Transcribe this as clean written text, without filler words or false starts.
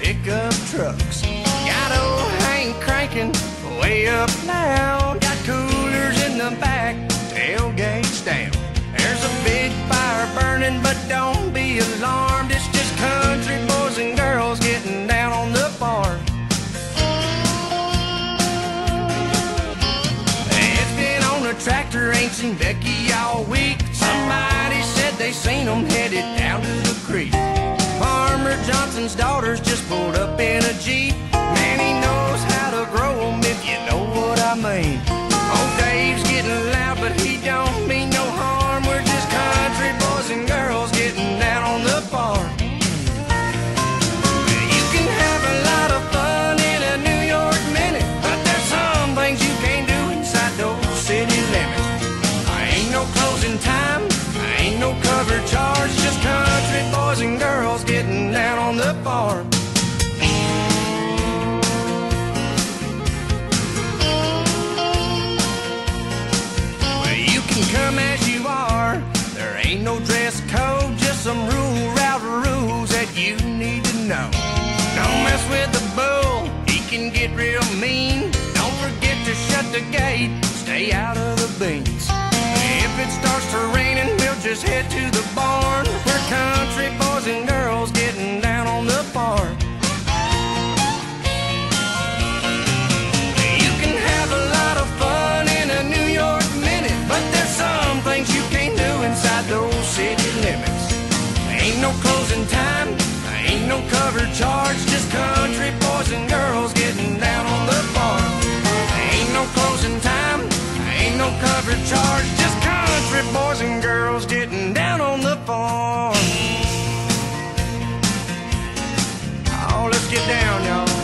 pickup trucks. Got old Hank cranking way up loud. Got coolers in the back, tailgates down. There's a big fire burning, but don't be alarmed. It's just country boys and girls getting down on the farm. It's been on a tractor, ain't seen Becky all week. Somebody said they seen them headed down to the creek. Farmer Johnson's daughters just pulled up in a Jeep. Man, he knows how to grow them, if you know what I mean. Old Dave's getting loud, but he don't mean no harm. We're just country boys and girls getting down on the farm. You can have a lot of fun in a New York minute, but there's some things you can't do inside those city limits. Ain't no closing time, ain't no cover charge, just country boys and girls getting down on the farm. Well, you can come as you are, there ain't no dress code, just some route rules that you need to know. Don't mess with the bull, he can get real mean. Don't forget to shut the gate, stay out of the beans. If it starts to raining, we'll just head to the barn. We're country boys and girls getting down on the farm. You can have a lot of fun in a New York minute, but there's some things you can't do inside those city limits. Ain't no closing time, ain't no cover charge, just country boys and girls getting down on the farm. Ain't no closing time, ain't no cover charge, just country boys and girls getting down on the farm. Oh, let's get down, y'all.